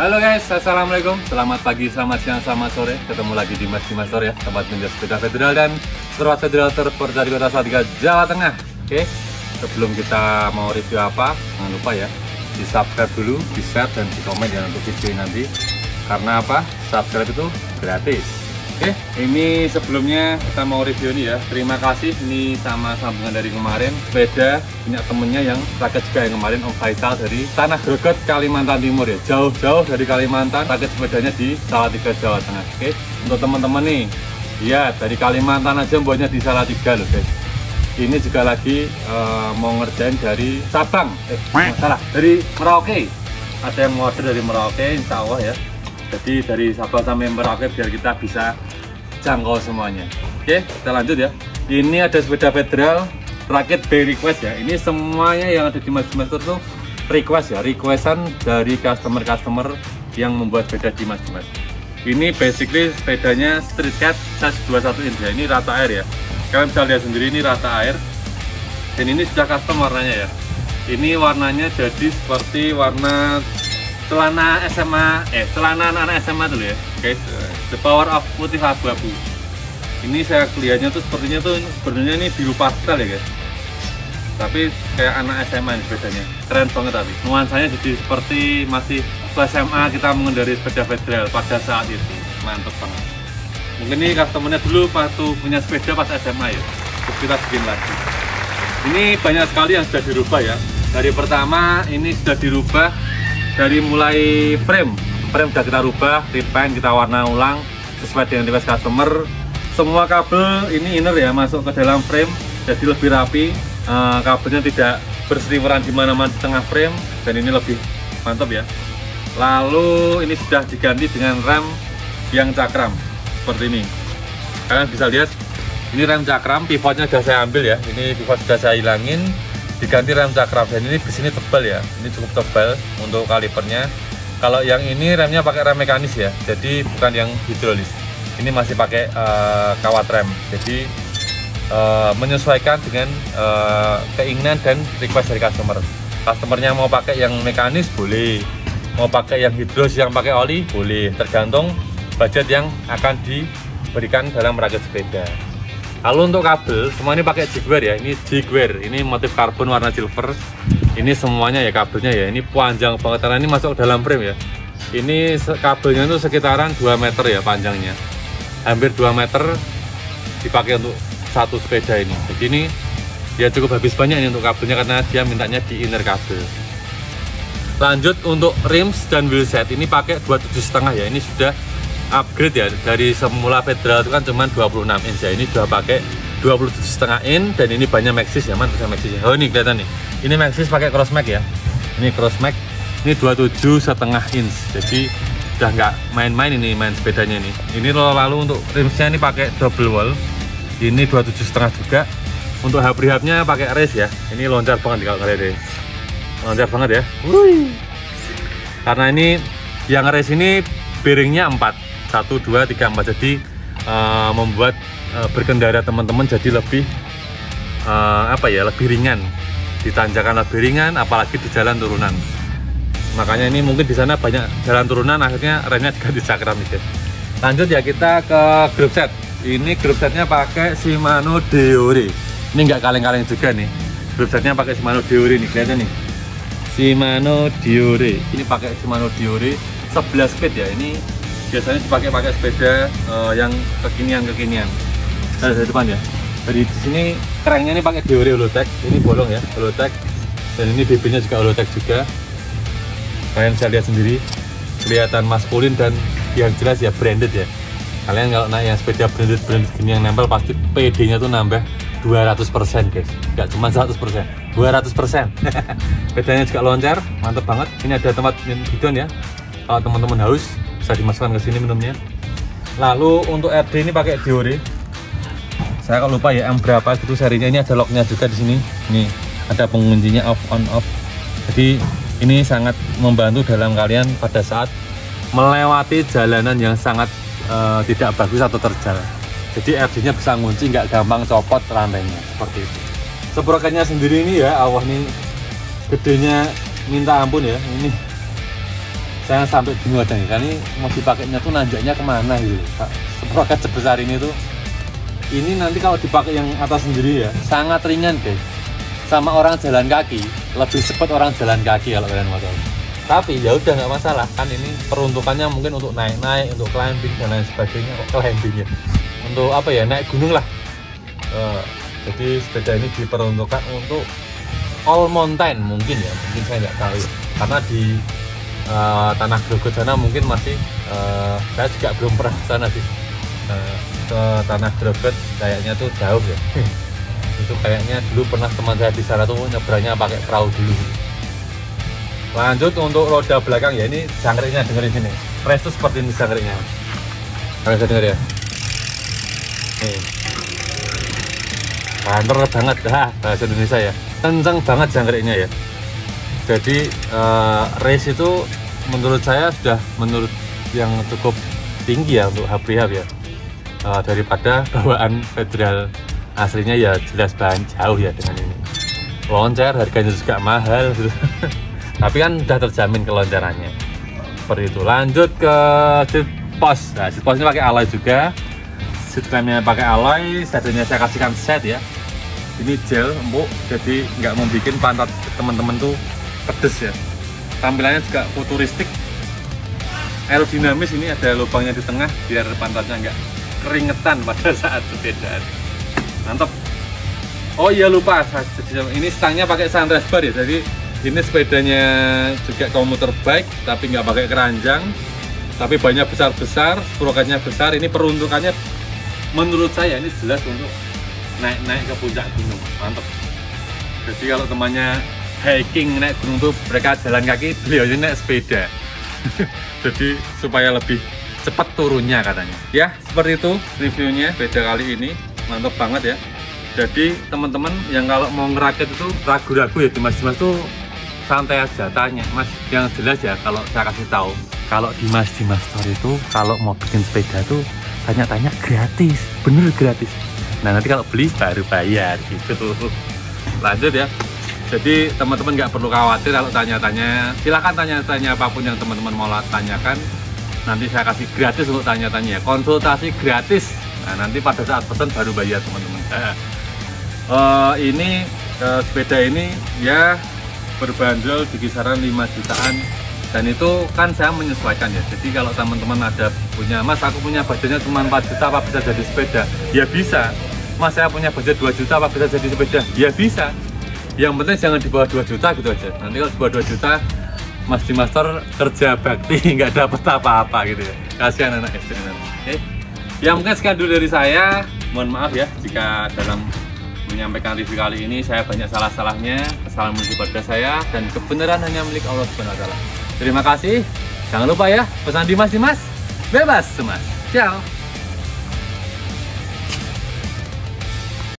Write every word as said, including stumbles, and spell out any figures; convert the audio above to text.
Halo guys, assalamualaikum. Selamat pagi, selamat siang, selamat sore. Ketemu lagi di Mas Dimas Store ya, tempat menjual sepeda federal dan serat federal terpercaya di Kota Salatiga, Jawa Tengah. Oke, sebelum kita mau review apa, jangan lupa ya di subscribe dulu, di share dan di komen ya untuk video ini nanti. Karena apa? Subscribe itu gratis. Oke, ini sebelumnya kita mau review ini ya. Terima kasih, ini sama sambungan dari kemarin. Sepeda punya temennya yang rakit juga yang kemarin, Om Faisal dari Tanah Greget, Kalimantan Timur ya. Jauh-jauh dari Kalimantan, rakit sepedanya di Salatiga, Jawa Tengah. Oke, untuk teman-teman nih, ya dari Kalimantan aja buatnya di Salatiga loh guys. Ini juga lagi uh, mau ngerjain dari Sabang, eh salah, dari Merauke. Ada yang mau order dari Merauke, insya Allah ya. Jadi dari Sabang sampai Merauke biar kita bisa jangkau semuanya. Oke, kita lanjut ya. Ini ada sepeda federal rakit by request ya. Ini semuanya yang ada di Mas Dimas Store tuh request ya, requestan dari customer-customer yang membuat sepeda di Mas Dimas. Ini basically sepedanya street cat size dua puluh satu inch ya. Ini rata air ya. Kalian bisa lihat sendiri ini rata air. Dan ini sudah custom warnanya ya. Ini warnanya jadi seperti warna celana S M A, eh celana anak-anak S M A dulu ya guys, the power of putih abu-abu. Ini saya lihatnya tuh sepertinya tuh sebenarnya ini biru pastel ya guys, tapi kayak anak S M A ini sepedanya, keren banget. Tapi nuansanya jadi seperti masih S M A kita mengendarai sepeda federal pada saat itu, mantep banget. Mungkin ini customernya dulu waktu punya sepeda pas S M A ya, terus kita bikin lagi. Ini banyak sekali yang sudah dirubah ya. Dari pertama ini sudah dirubah, dari mulai frame, frame sudah kita rubah, repaint, kita warna ulang sesuai dengan request customer. Semua kabel ini inner ya masuk ke dalam frame, jadi lebih rapi. Uh, kabelnya tidak berseliweran di mana-mana di tengah frame, dan ini lebih mantap ya. Lalu ini sudah diganti dengan rem yang cakram seperti ini. Kalian bisa lihat, ini rem cakram, pivotnya sudah saya ambil ya. Ini pivot sudah saya hilangin, diganti rem cakram, dan ini di sini tebal ya, ini cukup tebal untuk kalipernya. Kalau yang ini remnya pakai rem mekanis ya, jadi bukan yang hidrolis. Ini masih pakai uh, kawat rem, jadi uh, menyesuaikan dengan uh, keinginan dan request dari customer. Customernya mau pakai yang mekanis boleh, mau pakai yang hidrolis yang pakai oli boleh, tergantung budget yang akan diberikan dalam merakit sepeda. Lalu untuk kabel, semua ini pakai jigwear ya. Ini jigwear, ini motif karbon warna silver. Ini semuanya ya kabelnya ya. Ini panjang banget karena ini masuk dalam frame ya. Ini kabelnya itu sekitaran dua meter ya panjangnya. Hampir dua meter dipakai untuk satu sepeda ini. Jadi ini ya cukup habis banyak ini untuk kabelnya karena dia mintanya di inner kabel. Lanjut untuk rims dan wheelset, ini pakai dua puluh tujuh koma lima ya. Ini sudah upgrade ya, dari semula federal itu kan cuma dua puluh enam inch ya, ini sudah pakai dua puluh tujuh koma lima inch, dan ini banyak Maxxis ya. Mana bisa Maxxis ya? Oh ini kelihatan nih, ini Maxxis pakai crossmax ya. Ini crossmax, ini dua puluh tujuh koma lima inch, jadi udah nggak main-main ini main sepedanya nih. Ini lalu untuk rimsnya ini pakai double wall, ini dua puluh tujuh koma lima juga. Untuk hub rehabnya pakai race ya, ini loncat banget kalau kalian deh, loncat banget ya. Wuih. Karena ini yang race ini bearingnya empat, satu, dua, tiga, empat, jadi uh, membuat uh, berkendara teman-teman jadi lebih uh, apa ya, lebih ringan, ditanjakan lebih ringan, apalagi di jalan turunan. Makanya ini mungkin di sana banyak jalan turunan, akhirnya remnya diganti cakram nih. Lanjut ya kita ke group set. Ini group setnya pakai Shimano Deore. Ini nggak kaleng-kaleng juga nih. Group setnya pakai Shimano Deore nih, kelihatan nih. Shimano Deore. Ini pakai Shimano Deore sebelas speed ya. Ini biasanya dipakai pakai sepeda uh, yang kekinian-kekinian. Nah, dari depan ya. Dari sini kerennya ini pakai Deore Holotech. Ini bolong ya, Holotech. Dan ini B B-nya juga Holotech juga. Kalian bisa lihat sendiri, kelihatan maskulin dan yang jelas ya branded ya. Kalian kalau naik yang sepeda branded branded gini yang nempel, pasti P D-nya tuh nambah dua ratus persen guys. Nggak cuma seratus persen, dua ratus persen. Sepedanya juga loncar, mantep banget. Ini ada tempat bidon ya. Kalau teman-teman haus bisa dimasukkan ke sini minumnya. Lalu untuk R D ini pakai Deore. Saya kalau lupa ya M berapa gitu serinya. Ini ada locknya juga di sini. Nih ada penguncinya off on off. Jadi ini sangat membantu dalam kalian pada saat melewati jalanan yang sangat uh, tidak bagus atau terjal. Jadi R D-nya bisa ngunci, nggak gampang copot rantainya seperti itu. Sprocketnya sendiri ini ya, Allah nih gedenya minta ampun ya. Ini saya sampai bingung aja nih, karena ini mau dipakainya tuh nanjaknya kemana gitu. Sprocket sebesar ini tuh, ini nanti kalau dipakai yang atas sendiri ya sangat ringan guys, sama orang jalan kaki, lebih cepat orang jalan kaki kalau kalian mau tahu. Tapi ya udah nggak masalah, kan ini peruntukannya mungkin untuk naik-naik, untuk climbing dan lain sebagainya. Kok climbing ya, untuk apa ya, naik gunung lah. uh, jadi sepeda ini diperuntukkan untuk all mountain mungkin ya, mungkin saya nggak tahu ya. Karena di uh, Tanah Grogot sana mungkin masih uh, saya juga belum pernah sana sih. uh, ke Tanah Grogot kayaknya tuh jauh ya. Itu kayaknya dulu pernah teman saya di sana tuh nyebrangnya pakai perahu dulu. Lanjut untuk roda belakang ya, ini jangkriknya dengerin sini. Presto seperti ini jangkriknya. Kalian bisa denger ya. Nih. Banter banget dah bahasa Indonesia ya. Kenceng banget jangkriknya ya. Jadi uh, race itu menurut saya sudah menurut yang cukup tinggi ya untuk H P H ya. Uh, daripada bawaan federal aslinya ya jelas banget jauh ya dengan ini. Loncer harganya juga mahal gitu. Tapi kan udah terjamin keloncarannya. Seperti itu. Lanjut ke seat post. Nah, seat post ini pakai alloy juga. Seat clamp-nya pakai alloy. Sadarnya saya kasihkan set ya. Ini gel empuk, jadi nggak mau bikin pantat teman-teman tuh pedes ya. Tampilannya juga futuristik, aerodinamis. Ini ada lubangnya di tengah biar pantatnya nggak keringetan pada saat sepedaan. Mantap. Oh iya lupa, ini stangnya pakai sunrise bar ya. Jadi ini sepedanya juga komuter bike, tapi nggak pakai keranjang, tapi banyak besar-besar, sprocketnya besar. Ini peruntukannya menurut saya ini jelas untuk naik-naik ke puncak gunung. Mantap. Jadi kalau temannya hiking naik gunung tuh mereka jalan kaki, beliau ini naik sepeda. Jadi supaya lebih cepat turunnya katanya. Ya seperti itu reviewnya sepeda kali ini. Mantap banget ya. Jadi teman-teman yang kalau mau ngerakit itu ragu-ragu ya, Dimas-Dimas tuh santai aja, tanya Mas. Yang jelas ya, kalau saya kasih tahu, kalau Dimas Dimas Store itu kalau mau bikin sepeda tuh tanya-tanya gratis, bener gratis. Nah nanti kalau beli baru bayar gitu. Lanjut ya. Jadi teman-teman nggak perlu khawatir kalau tanya-tanya. Silahkan tanya-tanya apapun yang teman-teman mau tanyakan. Nanti saya kasih gratis untuk tanya-tanya. Konsultasi gratis. Nah nanti pada saat pesan baru bayar teman-teman. Nah, uh, ini uh, sepeda ini ya berbanderol di kisaran lima jutaan, dan itu kan saya menyesuaikan ya. Jadi kalau teman-teman ada punya, Mas aku punya budgetnya cuma empat juta apa bisa jadi sepeda? Ya bisa. Mas saya punya budget dua juta apa bisa jadi sepeda? Ya bisa. Yang penting jangan di bawah dua juta gitu aja. Nanti kalau di bawah dua juta Mas Dimas Store kerja bakti nggak dapat apa-apa gitu ya. Kasihan anak S D. Oke. Ya mungkin sekian dulu dari saya. Mohon maaf ya jika dalam menyampaikan review kali ini saya banyak salah-salahnya. Kesalahan menuju pada saya, dan kebenaran hanya milik Allah subhanahu wa taala. Terima kasih. Jangan lupa ya, pesan Dimas Dimas bebas Mas. Ciao.